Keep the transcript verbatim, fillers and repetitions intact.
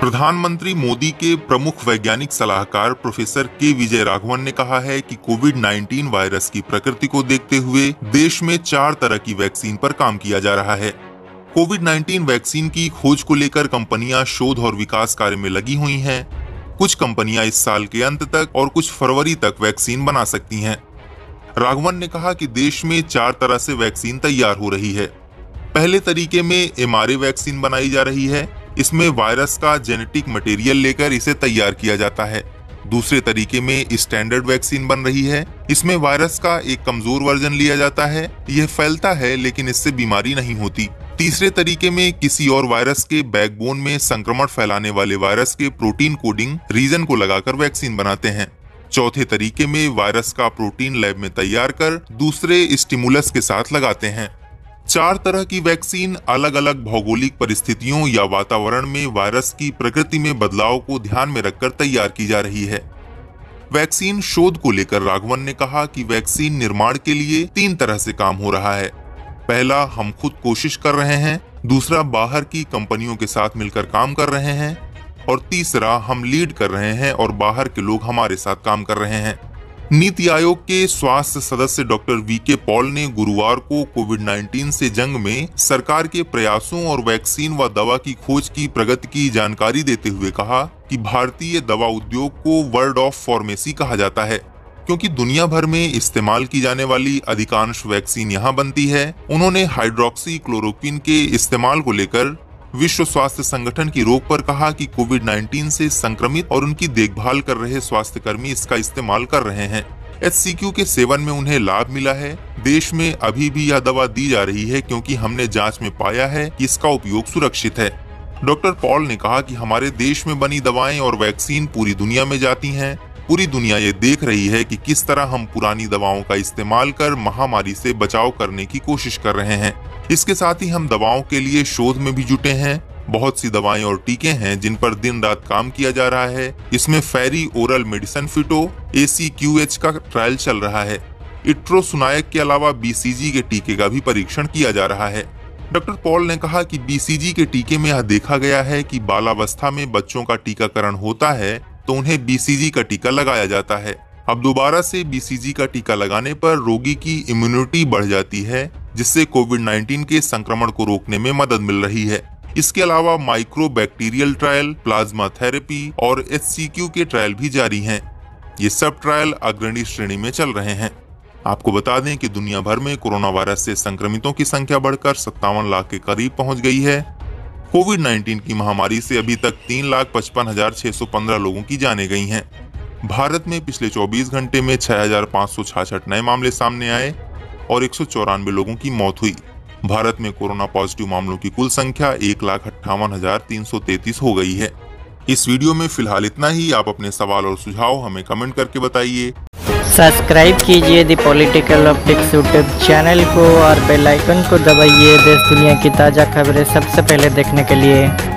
प्रधानमंत्री मोदी के प्रमुख वैज्ञानिक सलाहकार प्रोफेसर के विजय राघवन ने कहा है कि कोविड नाइन्टीन वायरस की प्रकृति को देखते हुए देश में चार तरह की वैक्सीन पर काम किया जा रहा है। कोविड नाइन्टीन वैक्सीन की खोज को लेकर कंपनियां शोध और विकास कार्य में लगी हुई हैं। कुछ कंपनियां इस साल के अंत तक और कुछ फरवरी तक वैक्सीन बना सकती हैं। राघवन ने कहा कि देश में चार तरह से वैक्सीन तैयार हो रही है। पहले तरीके में एम आर ए वैक्सीन बनाई जा रही है। इसमें वायरस का जेनेटिक मटेरियल लेकर इसे तैयार किया जाता है। दूसरे तरीके में स्टैंडर्ड वैक्सीन बन रही है। इसमें वायरस का एक कमजोर वर्जन लिया जाता है। यह फैलता है लेकिन इससे बीमारी नहीं होती। तीसरे तरीके में किसी और वायरस के बैकबोन में संक्रमण फैलाने वाले वायरस के प्रोटीन कोडिंग रीजन को लगाकर वैक्सीन बनाते हैं। चौथे तरीके में वायरस का प्रोटीन लैब में तैयार कर दूसरे स्टिमुलस के साथ लगाते हैं। चार तरह की वैक्सीन अलग अलग भौगोलिक परिस्थितियों या वातावरण में वायरस की प्रकृति में बदलाव को ध्यान में रखकर तैयार की जा रही है। वैक्सीन शोध को लेकर राघवन ने कहा कि वैक्सीन निर्माण के लिए तीन तरह से काम हो रहा है। पहला, हम खुद कोशिश कर रहे हैं। दूसरा, बाहर की कंपनियों के साथ मिलकर काम कर रहे हैं। और तीसरा, हम लीड कर रहे हैं और बाहर के लोग हमारे साथ काम कर रहे हैं। नीति आयोग के स्वास्थ्य सदस्य डॉक्टर वी के पॉल ने गुरुवार को कोविड नाइन्टीन से जंग में सरकार के प्रयासों और वैक्सीन व दवा की खोज की प्रगति की जानकारी देते हुए कहा कि भारतीय दवा उद्योग को वर्ल्ड ऑफ फार्मेसी कहा जाता है, क्योंकि दुनिया भर में इस्तेमाल की जाने वाली अधिकांश वैक्सीन यहाँ बनती है। उन्होंने हाइड्रोक्सी क्लोरोक्विन के इस्तेमाल को लेकर विश्व स्वास्थ्य संगठन की रोक पर कहा कि कोविड नाइन्टीन से संक्रमित और उनकी देखभाल कर रहे स्वास्थ्य कर्मी इसका इस्तेमाल कर रहे हैं। एच सी क्यू के सेवन में उन्हें लाभ मिला है। देश में अभी भी यह दवा दी जा रही है क्योंकि हमने जांच में पाया है कि इसका उपयोग सुरक्षित है। डॉक्टर पॉल ने कहा कि हमारे देश में बनी दवाएं और वैक्सीन पूरी दुनिया में जाती हैं। पूरी दुनिया ये देख रही है कि किस तरह हम पुरानी दवाओं का इस्तेमाल कर महामारी से बचाव करने की कोशिश कर रहे हैं। इसके साथ ही हम दवाओं के लिए शोध में भी जुटे हैं। बहुत सी दवाएं और टीके हैं जिन पर दिन रात काम किया जा रहा है। इसमें फेरी oral medicine phyto A C Q H का ट्रायल चल रहा है। इट्रोसुनायक के अलावा बी सी जी के टीके का भी परीक्षण किया जा रहा है। डॉक्टर पॉल ने कहा कि बी सी जी के टीके में यह देखा गया है कि बालावस्था में बच्चों का टीकाकरण होता है तो उन्हें बी सी जी का टीका लगाया जाता है। अब दोबारा से बी सी जी का टीका लगाने पर रोगी की इम्यूनिटी बढ़ जाती है, जिससे कोविड नाइन्टीन के संक्रमण को रोकने में मदद मिल रही है। इसके अलावा माइक्रोबैक्टीरियल ट्रायल, प्लाज्मा थेरेपी और एच सी क्यू के ट्रायल भी जारी हैं। ये सब ट्रायल अग्रणी श्रेणी में चल रहे हैं। आपको बता दें कि दुनिया भर में कोरोना वायरस से संक्रमितों की संख्या बढ़कर सत्तावन लाख के करीब पहुंच गई है। कोविड नाइन्टीन की महामारी से अभी तक तीन लाख पचपन हजार छह सौ पंद्रह लोगों की जानें गई हैं। भारत में पिछले चौबीस घंटे में छह हजार पाँच सौ छियासठ नए मामले सामने आए और एक सौ चौरानवे लोगों की मौत हुई। भारत में कोरोना पॉजिटिव मामलों की कुल संख्या एक लाख अट्ठावन हजार तीन सौ तैतीस हो गई है। इस वीडियो में फिलहाल इतना ही। आप अपने सवाल और सुझाव हमें कमेंट करके बताइए। सब्सक्राइब कीजिए the political optics YouTube channel को और बेल आइकन को दबाइए देश दुनिया की ताज़ा खबरें सबसे पहले देखने के लिए।